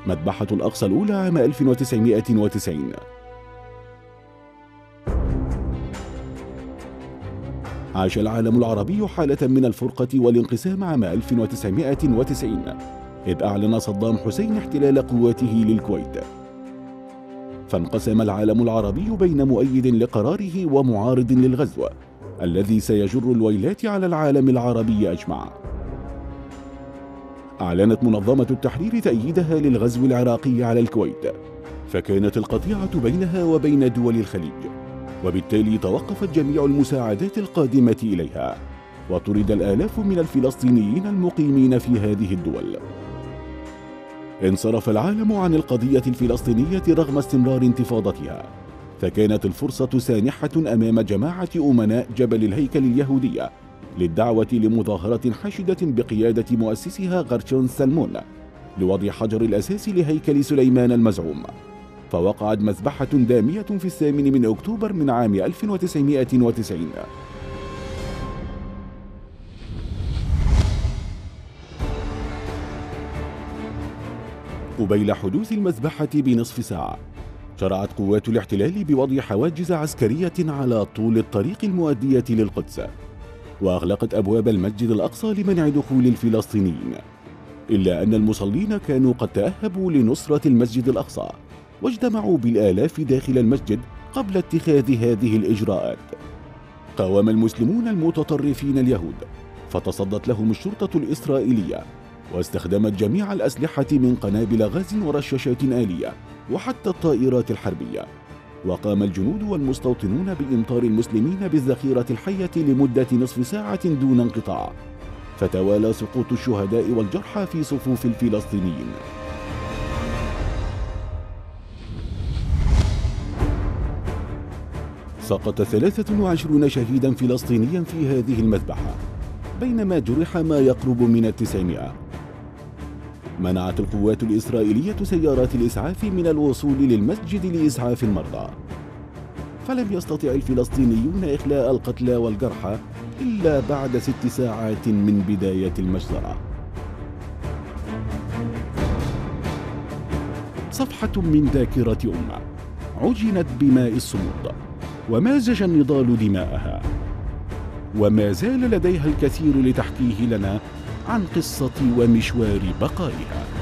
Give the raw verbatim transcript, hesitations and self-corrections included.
مذبحة الأقصى الأولى عام ألف وتسعمائة وتسعين. عاش العالم العربي حالة من الفرقة والانقسام عام ألف وتسعمائة وتسعين، إذ أعلن صدام حسين احتلال قواته للكويت، فانقسم العالم العربي بين مؤيد لقراره ومعارض للغزو الذي سيجر الويلات على العالم العربي أجمع. أعلنت منظمة التحرير تأييدها للغزو العراقي على الكويت، فكانت القطيعة بينها وبين دول الخليج، وبالتالي توقفت جميع المساعدات القادمة إليها، وطرد الآلاف من الفلسطينيين المقيمين في هذه الدول. انصرف العالم عن القضية الفلسطينية رغم استمرار انتفاضتها، فكانت الفرصة سانحة أمام جماعة أمناء جبل الهيكل اليهودية للدعوة لمظاهرة حاشدة بقيادة مؤسسها غرشون سلمون لوضع حجر الأساس لهيكل سليمان المزعوم. فوقعت مذبحة دامية في الثامن من أكتوبر من عام ألف وتسعمائة وتسعين. قبيل حدوث المذبحة بنصف ساعة، شرعت قوات الاحتلال بوضع حواجز عسكرية على طول الطريق المؤدية للقدس، وأغلقت أبواب المسجد الأقصى لمنع دخول الفلسطينيين، إلا أن المصلين كانوا قد تأهبوا لنصرة المسجد الأقصى واجتمعوا بالآلاف داخل المسجد قبل اتخاذ هذه الإجراءات. قاوم المسلمون المتطرفين اليهود، فتصدت لهم الشرطة الإسرائيلية، واستخدمت جميع الأسلحة من قنابل غاز ورشاشات آلية وحتى الطائرات الحربية. وقام الجنود والمستوطنون بإمطار المسلمين بالذخيرة الحية لمدة نصف ساعة دون انقطاع، فتوالى سقوط الشهداء والجرحى في صفوف الفلسطينيين. سقط ثلاثة وعشرين شهيدا فلسطينيا في هذه المذبحة، بينما جرح ما يقرب من التسعمائة. منعت القوات الإسرائيلية سيارات الإسعاف من الوصول للمسجد لإسعاف المرضى، فلم يستطع الفلسطينيون إخلاء القتلى والجرحى إلا بعد ست ساعات من بداية المجزرة. صفحة من ذاكرة أمة عجنت بماء الصمود، ومازج النضال دماءها، وما زال لديها الكثير لتحكيه لنا عن قصة ومشوار بقائها.